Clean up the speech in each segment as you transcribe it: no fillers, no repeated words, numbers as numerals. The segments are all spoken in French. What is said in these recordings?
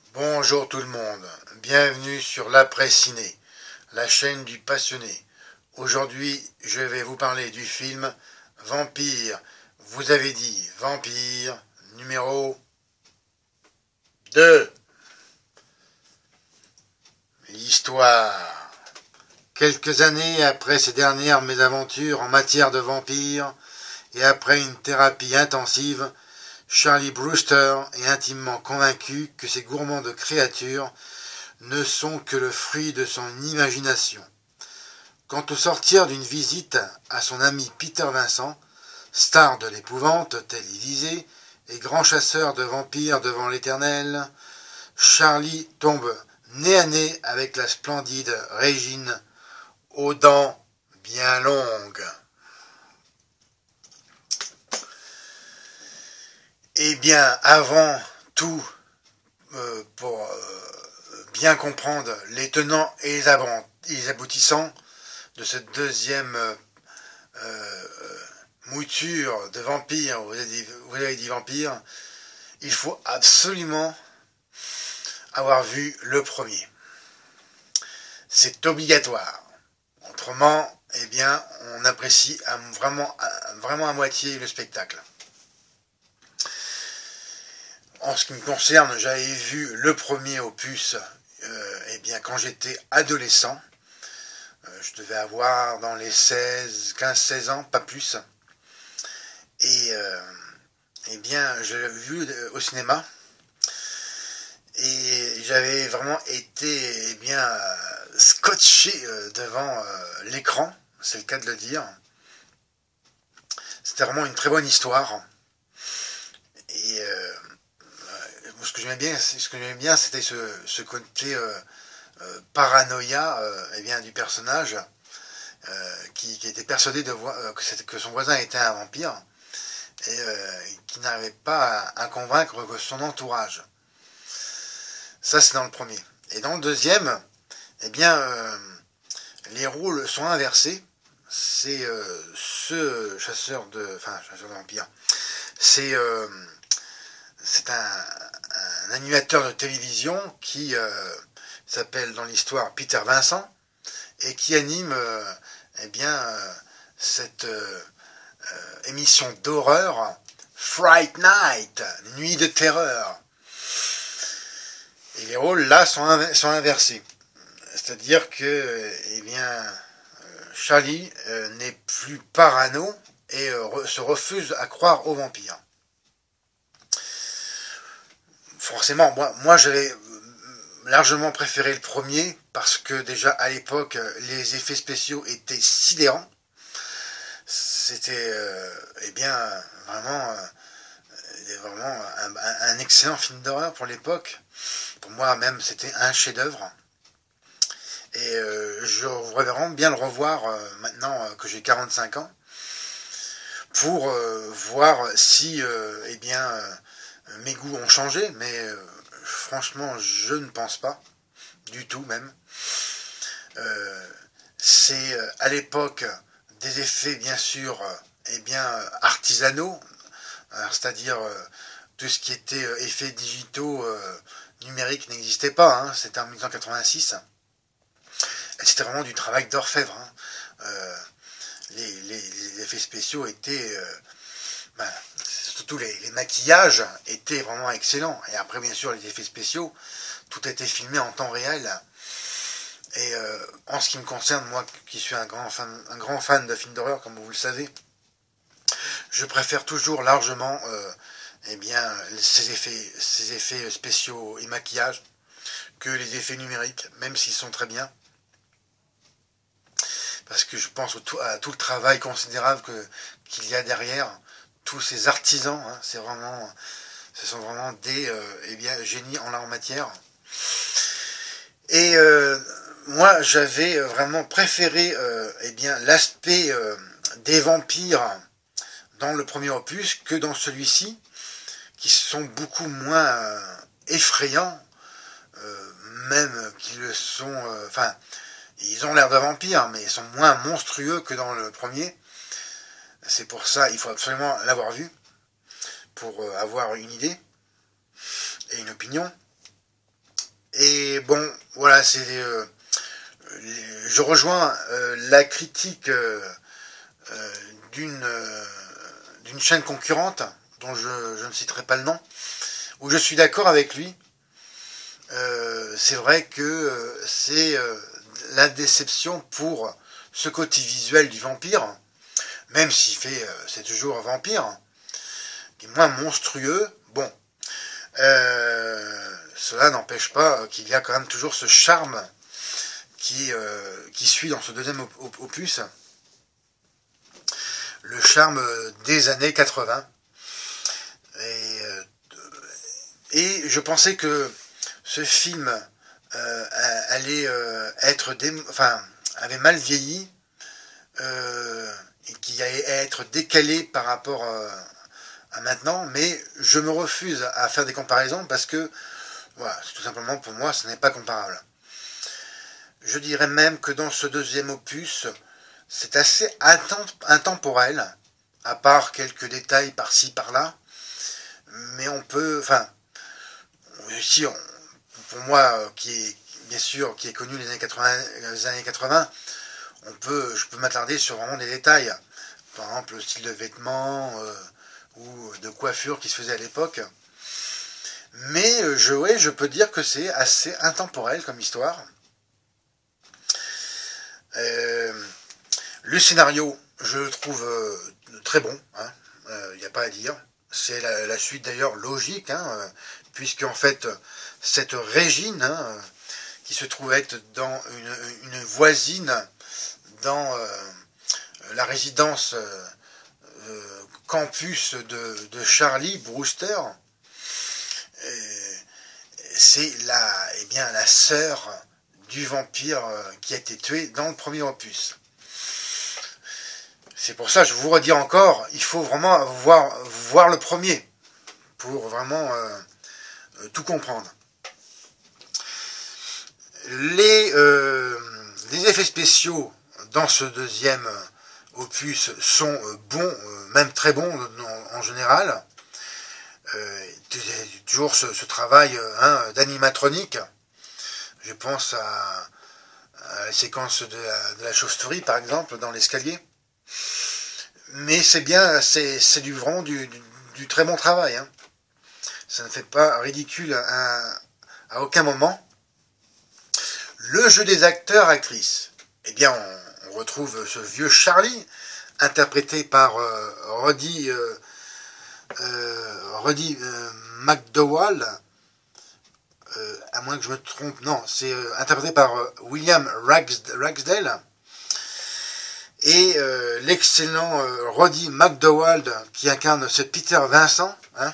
Bonjour tout le monde, bienvenue sur l'Après Ciné, la chaîne du passionné. Aujourd'hui, je vais vous parler du film Vampire. Vous avez dit Vampire numéro 2. L'histoire. Quelques années après ces dernières mésaventures en matière de vampires et après une thérapie intensive, Charlie Brewster est intimement convaincu que ces gourmands de créatures ne sont que le fruit de son imagination. Quant au sortir d'une visite à son ami Peter Vincent, star de l'épouvante télévisée et grand chasseur de vampires devant l'Éternel, Charlie tombe nez à nez avec la splendide Régine aux dents bien longues. Eh bien, avant tout, pour bien comprendre les tenants et les aboutissants de cette deuxième mouture de vampire, vous avez dit vampire, il faut absolument avoir vu le premier. C'est obligatoire. Autrement, eh bien, on apprécie vraiment à moitié le spectacle. En ce qui me concerne, j'avais vu le premier opus eh bien, quand j'étais adolescent. Je devais avoir dans les 15-16 ans, pas plus. Et eh bien, je l'avais vu au cinéma. Et j'avais vraiment été eh bien, scotché devant l'écran, c'est le cas de le dire. C'était vraiment une très bonne histoire. Et ce que j'aimais bien, c'était ce côté paranoïa eh bien, du personnage qui était persuadé que son voisin était un vampire et qui n'arrivait pas à convaincre son entourage. Ça, c'est dans le premier. Et dans le deuxième, eh bien, les rôles sont inversés. C'est ce chasseur de vampires. C'est un animateur de télévision qui s'appelle dans l'histoire Peter Vincent et qui anime eh bien, cette émission d'horreur Fright Night, Nuit de terreur. Et les rôles là sont inversés. C'est-à-dire que eh bien, Charlie n'est plus parano et se refuse à croire aux vampires. Forcément, moi j'avais largement préféré le premier parce que déjà à l'époque les effets spéciaux étaient sidérants. C'était eh bien vraiment un excellent film d'horreur pour l'époque. Pour moi même c'était un chef-d'œuvre. Et je voudrais vraiment bien le revoir maintenant que j'ai 45 ans pour voir si eh bien mes goûts ont changé, mais franchement, je ne pense pas, du tout même. C'est à l'époque des effets, bien sûr, eh bien, artisanaux, c'est-à-dire tout ce qui était effets digitaux numériques n'existait pas, hein, c'était en 1986. Et c'était vraiment du travail d'orfèvre. Hein. Les effets spéciaux étaient... surtout les maquillages étaient vraiment excellents. Et après, bien sûr, les effets spéciaux, tout a été filmé en temps réel. Et en ce qui me concerne, moi qui suis un grand fan de films d'horreur, comme vous le savez, je préfère toujours largement eh bien, ces effets spéciaux et maquillages que les effets numériques, même s'ils sont très bien. Parce que je pense à tout le travail considérable qu'il y a derrière. Tous ces artisans, hein, ce sont vraiment des eh bien, génies en la matière. Et moi, j'avais vraiment préféré eh bien, l'aspect des vampires dans le premier opus que dans celui-ci, qui sont beaucoup moins effrayants, même qu'ils le sont... ils ont l'air de vampires, mais ils sont moins monstrueux que dans le premier. C'est pour ça, il faut absolument l'avoir vu pour avoir une idée et une opinion. Et bon, voilà, je rejoins la critique d'une chaîne concurrente, dont je ne citerai pas le nom, où je suis d'accord avec lui. C'est vrai que c'est la déception pour ce côté visuel du vampire, même s'il fait, c'est toujours un vampire, qui est moins monstrueux. Bon, cela n'empêche pas qu'il y a quand même toujours ce charme qui suit dans ce deuxième opus, le charme des années 80. Et je pensais que ce film allait avait mal vieilli, et qui allait être décalé par rapport à maintenant, mais je me refuse à faire des comparaisons parce que, voilà, tout simplement pour moi, ce n'est pas comparable. Je dirais même que dans ce deuxième opus, c'est assez intemporel, à part quelques détails par-ci, par-là, mais on peut, si pour moi, qui est connu les années 80, je peux m'attarder sur vraiment des détails. Par exemple, le style de vêtements ou de coiffure qui se faisait à l'époque. Mais je peux dire que c'est assez intemporel comme histoire. Le scénario, je le trouve très bon. Il n'y a pas à dire. C'est la suite d'ailleurs logique, puisque en fait, cette Régine, qui se trouve être dans une voisine dans la résidence campus de Charlie Brewster, c'est la sœur du vampire qui a été tué dans le premier opus. C'est pour ça, je vous redis encore, il faut vraiment voir le premier pour vraiment tout comprendre. Les effets spéciaux dans ce deuxième opus sont bons, même très bons en général. Toujours ce travail d'animatronique. Je pense à la séquence de la chauve-souris, par exemple, dans l'escalier. Mais c'est bien, c'est vraiment du très bon travail. Ça ne fait pas ridicule à aucun moment. Le jeu des acteurs-actrices. Eh bien, on retrouve ce vieux Charlie, interprété par Roddy McDowall. À moins que je me trompe, non, c'est interprété par William Ragsdale. Et l'excellent Roddy McDowall qui incarne ce Peter Vincent.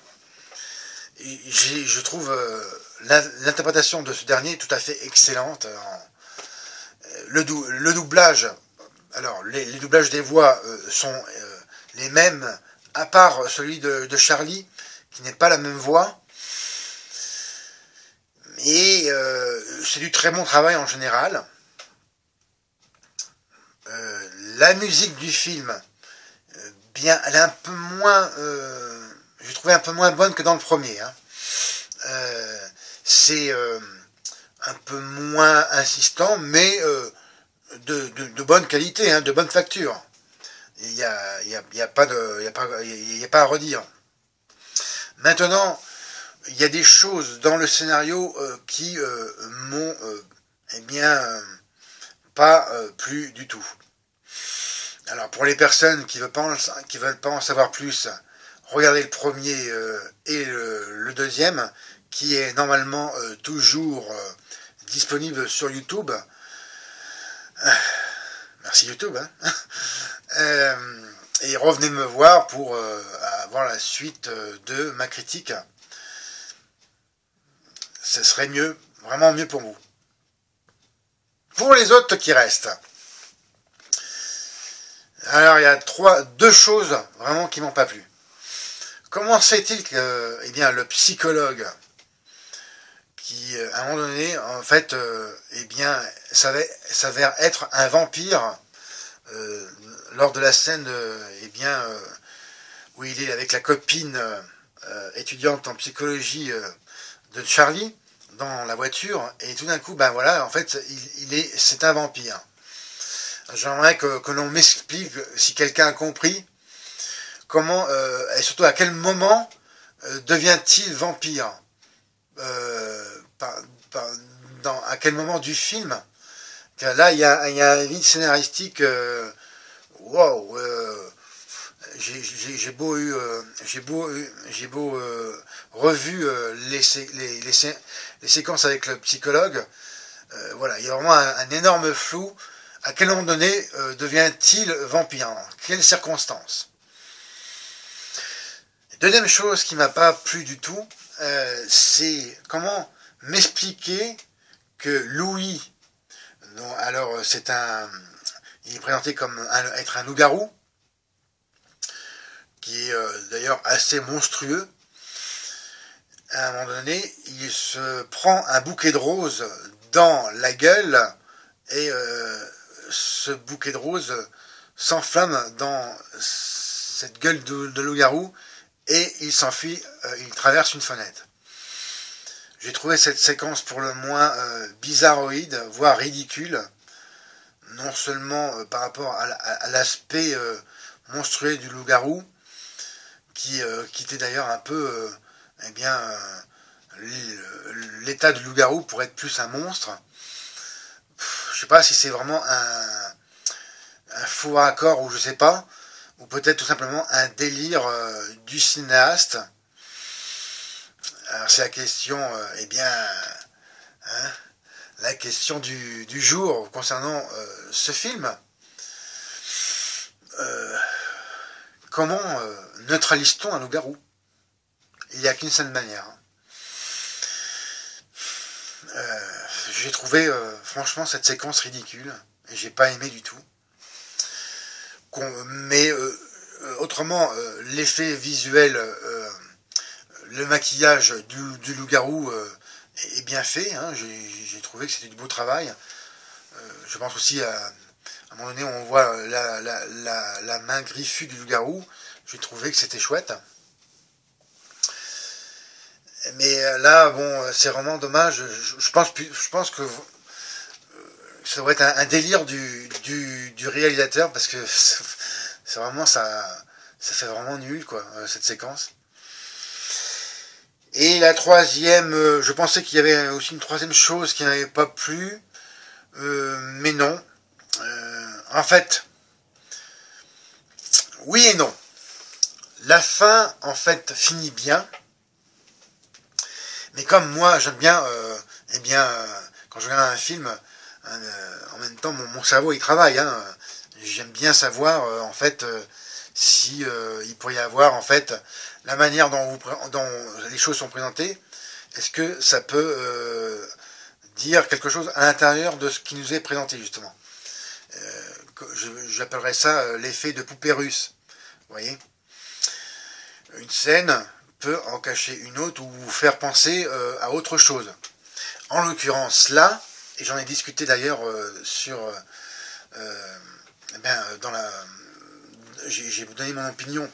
Je trouve l'interprétation de ce dernier tout à fait excellente. Le doublage, alors les doublages des voix sont les mêmes, à part celui de Charlie, qui n'est pas la même voix. Et c'est du très bon travail en général. La musique du film, elle est un peu moins, j'ai trouvé un peu moins bonne que dans le premier. C'est un peu moins insistant, mais de bonne qualité, de bonne facture. Il y a pas à redire. Maintenant, il y a des choses dans le scénario qui m'ont pas plu du tout. Alors pour les personnes qui veulent pas en savoir plus, regardez le premier et le deuxième, qui est normalement toujours disponible sur YouTube. Merci YouTube. Et revenez me voir pour avoir la suite de ma critique. Ce serait mieux, vraiment mieux pour vous. Pour les autres qui restent. Alors il y a deux choses vraiment qui m'ont pas plu. Comment se fait-il que le psychologue qui à un moment donné en fait s'avère être un vampire lors de la scène où il est avec la copine étudiante en psychologie de Charlie, dans la voiture, et tout d'un coup, ben voilà, en fait, c'est un vampire. J'aimerais que l'on m'explique, si quelqu'un a compris, comment, et surtout à quel moment devient-il vampire, à quel moment du film. Car là, il y a un vide scénaristique, wow, j'ai beau revu les séquences avec le psychologue, voilà, il y a vraiment un énorme flou. À quel moment donné devient-il vampire? Dans quelles circonstances? Deuxième chose qui m'a pas plu du tout, c'est comment m'expliquer que Louis, alors il est présenté comme être un loup-garou, qui est d'ailleurs assez monstrueux. À un moment donné, il se prend un bouquet de roses dans la gueule, et ce bouquet de roses s'enflamme dans cette gueule de loup-garou, et il s'enfuit, il traverse une fenêtre. J'ai trouvé cette séquence pour le moins bizarroïde, voire ridicule, non seulement par rapport à l'aspect monstrueux du loup-garou, qui était d'ailleurs un peu, l'état du loup-garou pour être plus un monstre. Je sais pas si c'est vraiment un faux raccord, ou je sais pas, ou peut-être tout simplement un délire du cinéaste. Alors c'est la question, la question du jour concernant ce film. Comment neutralise-t-on un loup-garou? Il n'y a qu'une seule manière. J'ai trouvé franchement cette séquence ridicule, et j'ai pas aimé du tout. Mais autrement, l'effet visuel, le maquillage du loup-garou est bien fait. Hein. J'ai trouvé que c'était du beau travail. Je pense aussi à un moment donné, on voit la main griffue du loup-garou. J'ai trouvé que c'était chouette. Mais là, bon, c'est vraiment dommage. Je pense que ça doit être un délire du réalisateur, parce que c'est vraiment ça fait vraiment nul, quoi, cette séquence. Et la troisième, je pensais qu'il y avait aussi une troisième chose qui n'avait pas plu, mais non. En fait, oui et non. La fin, en fait, finit bien. Mais comme moi, j'aime bien, quand je regarde un film, en même temps, mon cerveau, il travaille. Hein. J'aime bien savoir, en fait, si il pourrait y avoir, en fait, la manière dont les choses sont présentées. Est-ce que ça peut dire quelque chose à l'intérieur de ce qui nous est présenté, justement? J'appellerais ça l'effet de poupée russe. Vous voyez? Une scène peut en cacher une autre, ou vous faire penser à autre chose. En l'occurrence là, et j'en ai discuté d'ailleurs j'ai donné mon opinion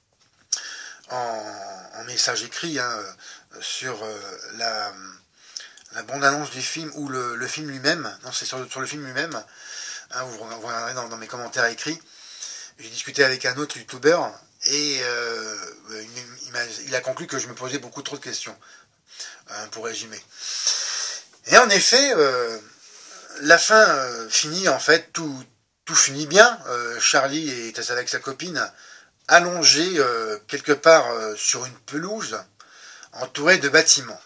en message écrit, hein, sur la bande-annonce du film, ou le film lui-même. Non, c'est sur le film lui-même. Hein, vous regarderez dans mes commentaires écrits. J'ai discuté avec un autre youtubeur, et il a conclu que je me posais beaucoup trop de questions, pour résumer. Et en effet, la fin finit, en fait, tout finit bien. Charlie est avec sa copine, allongé quelque part sur une pelouse, entouré de bâtiments.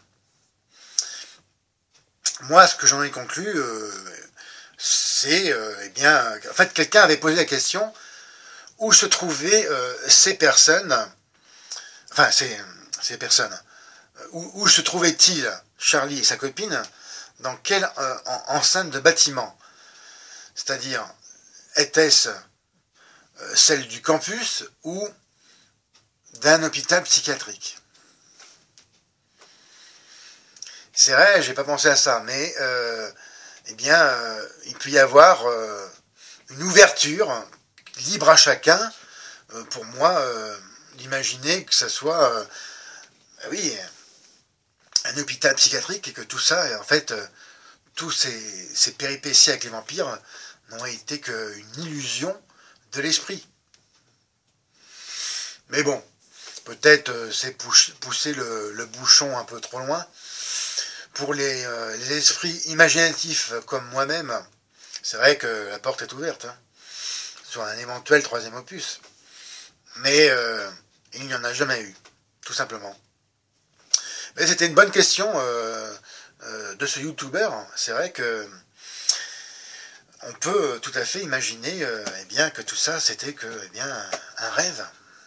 Moi, ce que j'en ai conclu, c'est, en fait, quelqu'un avait posé la question: où se trouvaient ces personnes, enfin, ces personnes, où se trouvaient-ils, Charlie et sa copine, dans quelle enceinte de bâtiment? C'est-à-dire, était-ce celle du campus ou d'un hôpital psychiatrique? C'est vrai, j'ai pas pensé à ça, mais il peut y avoir une ouverture libre à chacun, pour moi, d'imaginer que ça soit, un hôpital psychiatrique et que tout ça, en fait, tous ces péripéties avec les vampires n'ont été qu'une illusion de l'esprit. Mais bon, peut-être c'est pousser le bouchon un peu trop loin. Pour les esprits imaginatifs comme moi-même, c'est vrai que la porte est ouverte sur un éventuel 3e opus. Mais il n'y en a jamais eu, tout simplement. Mais c'était une bonne question de ce youtubeur. C'est vrai que on peut tout à fait imaginer eh bien, que tout ça c'était que eh bien, un rêve.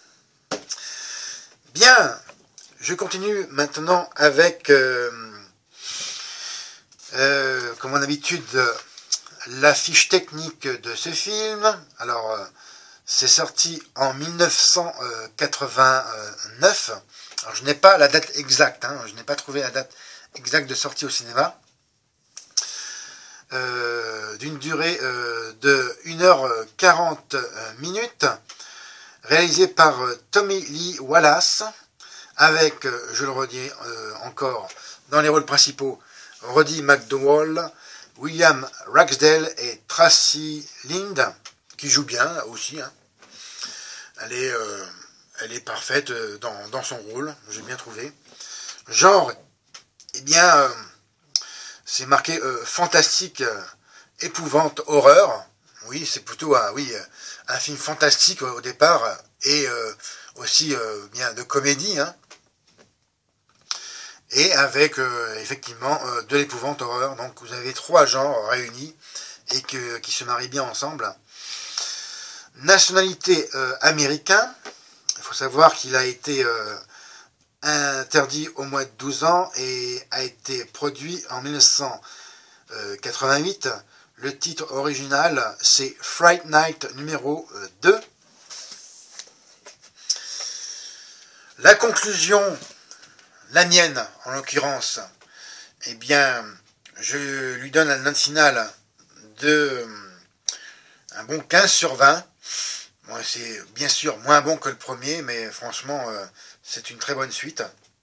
Bien, je continue maintenant avec, comme mon habitude, la fiche technique de ce film. Alors, c'est sorti en 1989. Alors, je n'ai pas la date exacte, je n'ai pas trouvé la date exacte de sortie au cinéma. D'une durée de 1h40 minutes, réalisé par Tommy Lee Wallace, avec, je le redis encore, dans les rôles principaux, Roddy McDowall, William Ragsdale et Tracy Lind, qui joue bien aussi. Elle est parfaite dans son rôle, j'ai bien trouvé. Genre, eh bien, c'est marqué fantastique, épouvante, horreur. Oui, c'est plutôt un film fantastique au départ et aussi bien de comédie. Et avec effectivement de l'épouvante horreur. Donc vous avez 3 genres réunis et qui se marient bien ensemble. Nationalité américain. Il faut savoir qu'il a été interdit au moins de 12 ans et a été produit en 1988. Le titre original, c'est Fright Night numéro 2. La conclusion, la mienne en l'occurrence, eh bien, je lui donne une note finale de un bon 15 sur 20. Bon, c'est bien sûr moins bon que le premier, mais franchement, c'est une très bonne suite.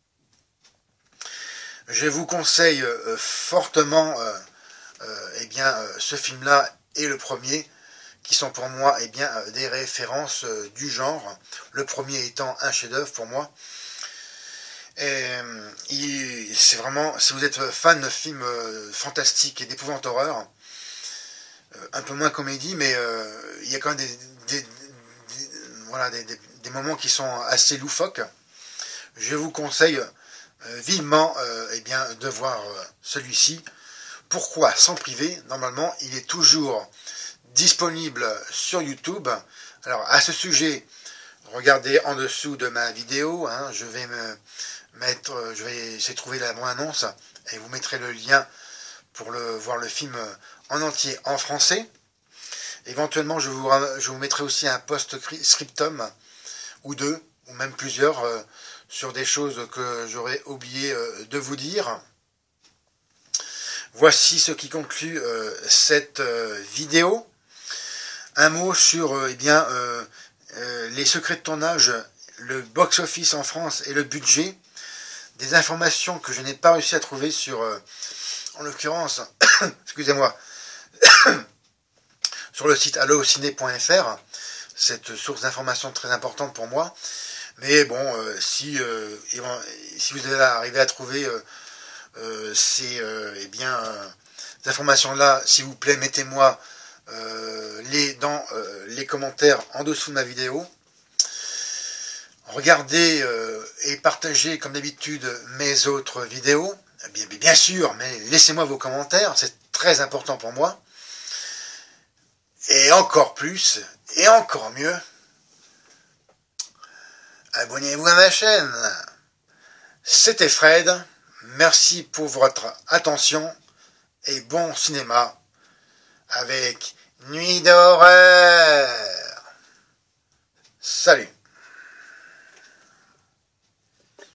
Je vous conseille fortement eh bien, ce film-là et le premier, qui sont pour moi eh bien, des références du genre. Le premier étant un chef-d'œuvre pour moi. Et c'est vraiment, si vous êtes fan de films fantastiques et d'épouvante horreur, un peu moins comédie, mais il y a quand même des moments qui sont assez loufoques. Je vous conseille vivement eh bien, de voir celui-ci. Pourquoi s'en priver? Normalement, il est toujours disponible sur YouTube. Alors, à ce sujet, regardez en dessous de ma vidéo. Je vais je vais essayer de trouver la bande-annonce et vous mettrez le lien pour voir le film en entier en français. Éventuellement, je vous mettrai aussi un post-scriptum ou 2, ou même plusieurs, sur des choses que j'aurais oublié de vous dire. Voici ce qui conclut cette vidéo. Un mot sur eh bien, les secrets de tournage, le box-office en France et le budget. Des informations que je n'ai pas réussi à trouver sur, en l'occurrence, excusez-moi, sur le site allociné.fr, cette source d'information très importante pour moi. Mais bon, si vous allez arriver à trouver ces informations-là, s'il vous plaît, mettez-moi dans les commentaires en dessous de ma vidéo. Regardez et partagez comme d'habitude mes autres vidéos. Bien sûr, mais laissez-moi vos commentaires, c'est très important pour moi. Et encore plus, et encore mieux, abonnez-vous à ma chaîne. C'était Fred, merci pour votre attention et bon cinéma avec Nuit d'horreur. Salut.